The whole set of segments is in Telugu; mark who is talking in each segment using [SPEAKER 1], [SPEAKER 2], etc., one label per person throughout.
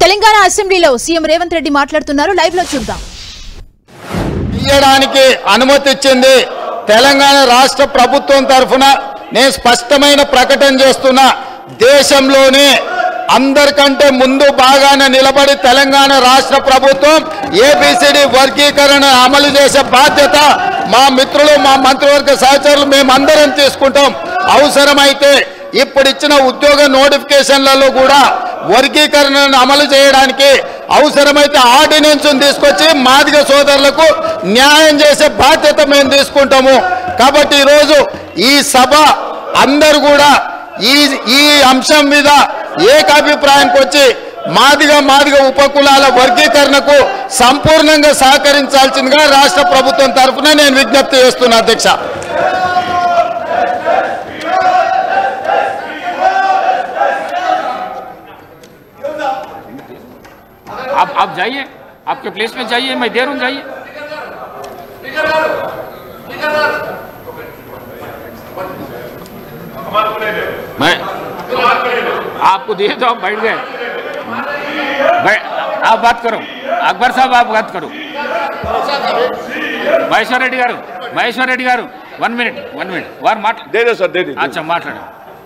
[SPEAKER 1] తెలంగాణ అసెంబ్లీలో సీఎం రేవంత్ రెడ్డి మాట్లాడుతున్నారు. లైవ్ లో చూద్దాం.
[SPEAKER 2] తీయడానికి అనుమతి ఇచ్చింది తెలంగాణ రాష్ట్ర ప్రభుత్వం తరఫున నేను స్పష్టమైన ప్రకటన చేస్తున్నా. దేశంలోనే అందరికంటే ముందు బాగానే నిలబడి తెలంగాణ రాష్ట్ర ప్రభుత్వం ఏబిసిడి వర్గీకరణ అమలు చేసే బాధ్యత మా మిత్రులు, మా మంత్రివర్గ సహచరులు మేమందరం తీసుకుంటాం. అవసరమైతే ఇప్పుడు ఇచ్చిన ఉద్యోగ నోటిఫికేషన్లలో కూడా వర్గీకరణను అమలు చేయడానికి అవసరమైతే ఆర్డినెన్స్ తీసుకొచ్చి మాదిగ సోదరులకు న్యాయం చేసే బాధ్యత మేము తీసుకుంటాము. కాబట్టి ఈరోజు ఈ సభ అందరూ కూడా ఈ అంశం మీద ఏకాభిప్రాయానికి వచ్చి మాదిగ ఉపకులాల వర్గీకరణకు సంపూర్ణంగా సహకరించాల్సిందిగా రాష్ట్ర ప్రభుత్వం తరఫున నేను విజ్ఞప్తి చేస్తున్నా. అధ్యక్ష,
[SPEAKER 3] आप जाइए, आपके प्लेस में जाइए, मैं दे रहा हूँ, जाइए. मैं आपको दिए तो आप बैठ गए. आप बात करो, अकबर साहब आप बात करो. महेश्वर रेड्डी गारू 1 minute वार माट
[SPEAKER 4] दे दो सर, दे दे.
[SPEAKER 3] अच्छा మాట్లాడు.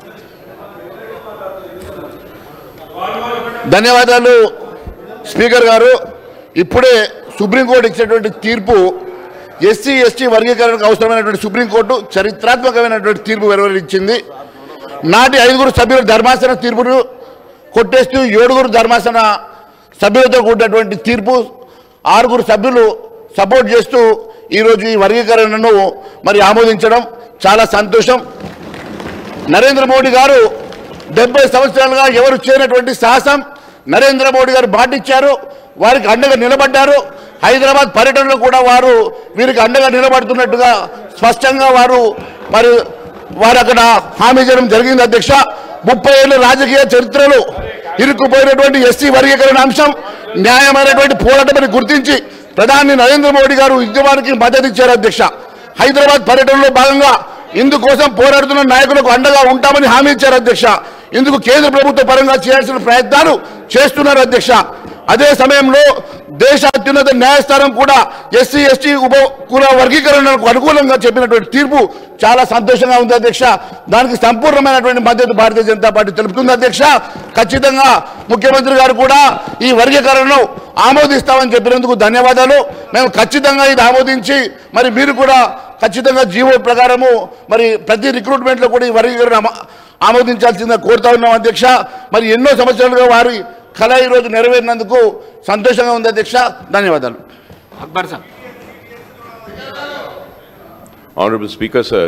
[SPEAKER 4] ధన్యవాదాలు స్పీకర్ గారు. ఇప్పుడే సుప్రీంకోర్టు ఇచ్చినటువంటి తీర్పు ఎస్సీ ఎస్టీ వర్గీకరణకు అవసరమైనటువంటి సుప్రీంకోర్టు చరిత్రాత్మకమైనటువంటి తీర్పు వెలువరించింది. నాటి 5 సభ్యుల ధర్మాసన తీర్పును కొట్టేస్తూ 7 ధర్మాసన సభ్యులతో కూడినటువంటి తీర్పు 6 సభ్యులు సపోర్ట్ చేస్తూ ఈరోజు ఈ వర్గీకరణను మరి ఆమోదించడం చాలా సంతోషం. నరేంద్ర మోడీ గారు 70 సంవత్సరాలుగా ఎవరు చేయనటువంటి సాహసం నరేంద్ర మోడీ గారు బాటిచ్చారు. వారికి అండగా నిలబడ్డారు. హైదరాబాద్ పర్యటనలో కూడా వారు వీరికి అండగా నిలబడుతున్నట్టుగా స్పష్టంగా వారు అక్కడ హామీ చేయడం జరిగింది. అధ్యక్ష, 30 ఏళ్ళ రాజకీయ చరిత్రలో ఇరుక్కుపోయినటువంటి ఎస్సీ వర్గీకరణ అంశం న్యాయమైనటువంటి పోరాటమని గుర్తించి ప్రధాని నరేంద్ర మోడీ గారు ఉద్యమానికి మద్దతు ఇచ్చారు. అధ్యక్ష, హైదరాబాద్ పర్యటనలో భాగంగా ఇందుకోసం పోరాడుతున్న నాయకులకు అండగా ఉంటామని హామీ ఇచ్చారు. అధ్యక్ష, ఇందుకు కేంద్ర ప్రభుత్వ పరంగా చేయాల్సిన ప్రయత్నాలు చేస్తున్నారు. అధ్యక్ష, అదే సమయంలో దేశ అత్యున్నత న్యాయస్థానం కూడా ఎస్సీ ఎస్టీ ఉపకుల వర్గీకరణకు అనుకూలంగా చెప్పినటువంటి తీర్పు చాలా సంతోషంగా ఉంది. అధ్యక్ష, దానికి సంపూర్ణమైనటువంటి మద్దతు భారతీయ జనతా పార్టీ తెలుపుతుంది. అధ్యక్ష, ఖచ్చితంగా ముఖ్యమంత్రి గారు కూడా ఈ వర్గీకరణను ఆమోదిస్తామని చెప్పినందుకు ధన్యవాదాలు. మేము ఖచ్చితంగా ఇది ఆమోదించి మరి మీరు కూడా ఖచ్చితంగా జీవో ప్రకారము మరి ప్రతి రిక్రూట్మెంట్లో కూడా ఈ వర్గీకరణ ఆమోదించాల్సిందిగా కోరుతా ఉన్నాం. అధ్యక్ష, మరి ఎన్నో సంవత్సరాలుగా వారి కళ ఈరోజు నెరవేరినందుకు సంతోషంగా ఉంది. అధ్యక్ష, ధన్యవాదాలు.
[SPEAKER 3] Akbar sir.
[SPEAKER 5] Honorable Speaker, sir.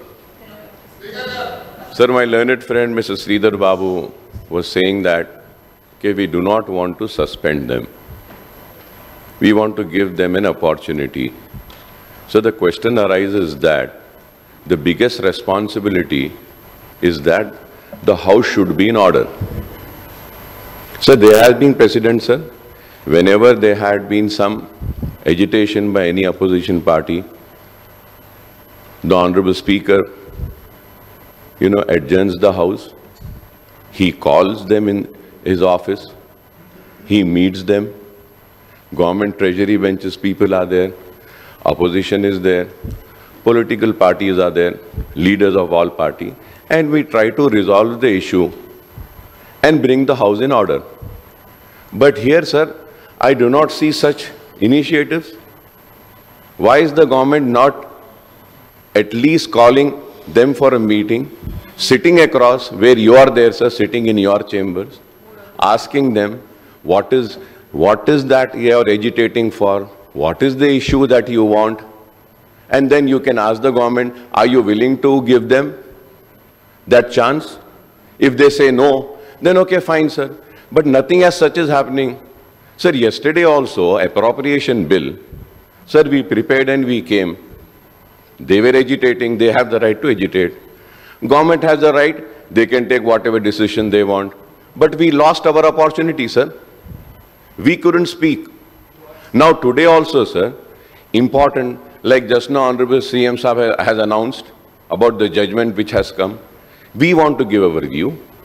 [SPEAKER 5] Sir, my learned friend Mr. Sridhar Babu was saying that we do not want to suspend them. We want to give them an opportunity. So the question arises that the biggest responsibility is that the House should be in order. So there has been precedent, sir. Whenever there had been some agitation by any opposition party, the Honorable Speaker, adjourns the House. He calls them in his office. He meets them. Government treasury benches people are there. Opposition is there. Political parties are there. Leaders of all parties. And we try to resolve the issue and bring the House in order. But here, sir, I do not see such initiatives. Why is the government not at least calling them for a meeting, sitting across where you are there, sir, sitting in your chambers, asking them what is that you are agitating for, what is the issue that you want, and then you can ask the government, are you willing to give them that chance? If they say no, then okay, fine, sir. But nothing as such is happening. Sir, yesterday also, appropriation bill, sir, we prepared and we came. They were agitating, they have the right to agitate. Government has the right, they can take whatever decision they want. But we lost our opportunity, sir. We couldn't speak. Now today also, sir, important, like just now Honorable CM Sahab has announced about the judgment which has come. We want to give our view.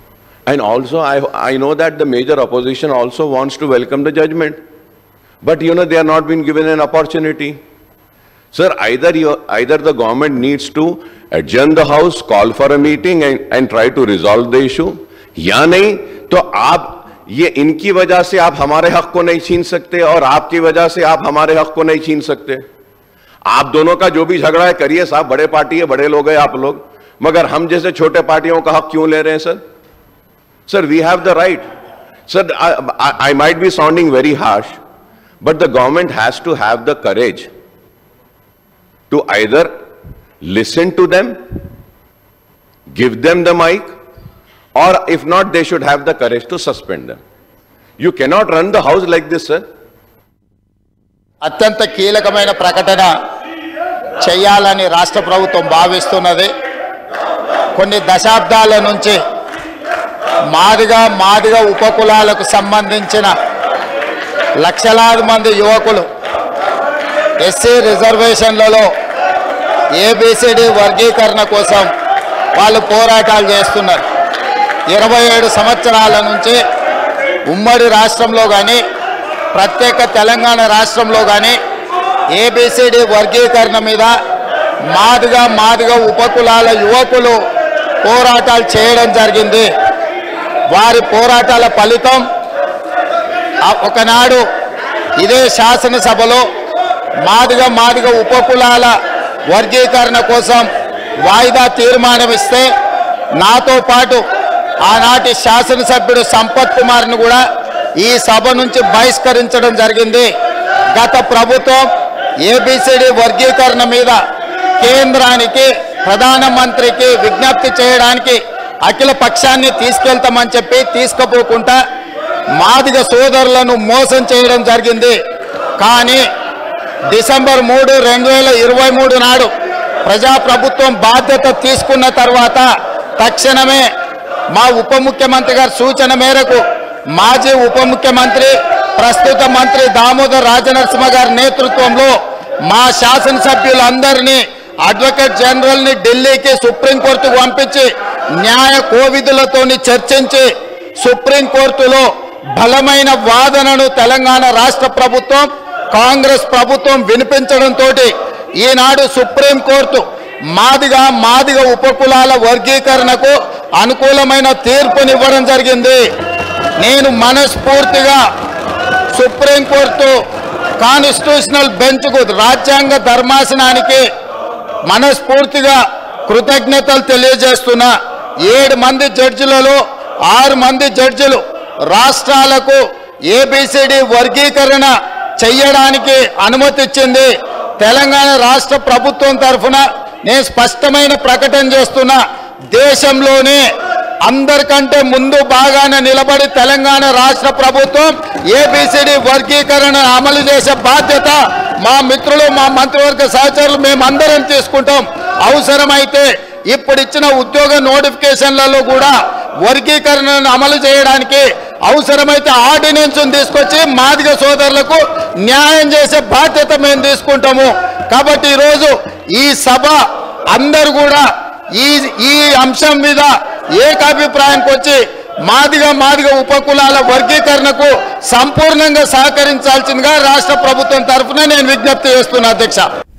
[SPEAKER 5] And also, I know that the major opposition also wants to welcome the judgment. But, you know, they are not being given an opportunity. Sir, either the government needs to adjourn the house, call for a meeting and try to resolve the issue. या नहीं तो आप ये इनकी वजह से आप हमारे हक को नहीं छीन सकते और आपकी वजह से आप हमारे हक को नहीं छीन सकते. आप दोनों का जो भी झगड़ा है करिए साहब, बड़े पार्टी है, बड़े लोग हैं आप लोग, मगर हम जैसे छोटे पार्टियों का हक क्यों ले रहे हैं sir? Sir, we have the right. Sir, I might be sounding very harsh, but the government has to have the courage to either listen to them, give them the mic, or if not, they should have the courage to suspend them. You cannot run the house like this, sir.
[SPEAKER 2] అత్యంత కీలకమైన ప్రకటన చేయాలని రాష్ట్ర ప్రభుత్వం భావిస్తున్నది. కొన్ని దశాబ్దాల నుంచి మాదిగ ఉపకులాలకు సంబంధించిన లక్షలాది మంది యువకులు ఎస్సీ రిజర్వేషన్లలో ఏబిసిడి వర్గీకరణ కోసం వాళ్ళు పోరాటాలు చేస్తున్నారు. 27 సంవత్సరాల నుంచి ఉమ్మడి రాష్ట్రంలో కానీ ప్రత్యేక తెలంగాణ రాష్ట్రంలో కానీ ఏబిసిడి వర్గీకరణ మీద మాదిగ ఉపకులాల యువకులు పోరాటాలు చేయడం జరిగింది. వారి పోరాటాల ఫలితం ఒకనాడు ఇదే శాసనసభలో మాదిగ ఉపకులాల వర్గీకరణ కోసం వాయిదా తీర్మానం ఇస్తే నాతో పాటు ఆనాటి శాసనసభ్యుడు సంపత్ కుమార్ను కూడా ఈ సభ నుంచి బహిష్కరించడం జరిగింది. గత ప్రభుత్వం ఏబిసిడి వర్గీకరణ మీద కేంద్రానికి ప్రధానమంత్రికి విజ్ఞప్తి చేయడానికి అఖిల పక్షాన్ని తీసుకెళ్తామని చెప్పి తీసుకుపోకుండా మాదిగ సోదరులను మోసం చేయడం జరిగింది. కానీ డిసెంబర్ 3, 2023 నాడు ప్రజాప్రభుత్వం బాధ్యత తీసుకున్న తర్వాత తక్షణమే మా ఉప ముఖ్యమంత్రి గారి సూచన మేరకు మాజీ ఉప ముఖ్యమంత్రి ప్రస్తుత మంత్రి దామోదర్ రాజనరసింహ గారి నేతృత్వంలో మా శాసనసభ్యులందరినీ అడ్వకేట్ జనరల్ని ఢిల్లీకి సుప్రీంకోర్టుకు పంపించి న్యాయ కోవిధులతోని చర్చించి సుప్రీంకోర్టులో బలమైన వాదనను తెలంగాణ రాష్ట్ర ప్రభుత్వం కాంగ్రెస్ ప్రభుత్వం వినిపించడంతో ఈనాడు సుప్రీంకోర్టు మాదిగ ఉపకులాల వర్గీకరణకు అనుకూలమైన తీర్పునివ్వడం జరిగింది. నేను మనస్ఫూర్తిగా సుప్రీంకోర్టు కాన్స్టిట్యూషనల్ బెంచ్కు రాజ్యాంగ ధర్మాసనానికి మనస్ఫూర్తిగా కృతజ్ఞతలు తెలియజేస్తున్నా. 7 మంది జడ్జిలలో 6 మంది జడ్జిలు రాష్ట్రాలకు ఏబిసిడి వర్గీకరణ చెయ్యడానికి అనుమతి ఇచ్చింది. తెలంగాణ రాష్ట్ర ప్రభుత్వం తరఫున నేను స్పష్టమైన ప్రకటన చేస్తున్నా. దేశంలోనే అందరికంటే ముందు బాగానే నిలబడి తెలంగాణ రాష్ట్ర ప్రభుత్వం ఏబిసిడి వర్గీకరణ అమలు చేసే బాధ్యత మా మిత్రులు, మా మంత్రివర్గ సహచరులు మేమందరం తీసుకుంటాం. అవసరమైతే ఇప్పుడు ఇచ్చిన ఉద్యోగ నోటిఫికేషన్లలో కూడా వర్గీకరణను అమలు చేయడానికి అవసరమైతే ఆర్డినెన్స్ తీసుకొచ్చి మాదిగ సోదరులకు న్యాయం చేసే బాధ్యత మేము తీసుకుంటాము. కాబట్టి ఈరోజు ఈ సభ అందరూ కూడా ఈ అంశం మీద ఏకాభిప్రాయానికి వచ్చి మాదిగ ఉపకులాల వర్గీకరణకు సంపూర్ణంగా సహకరించాల్సిందిగా రాష్ట్ర ప్రభుత్వం తరఫున నేను విజ్ఞప్తి చేస్తున్నా అధ్యక్ష.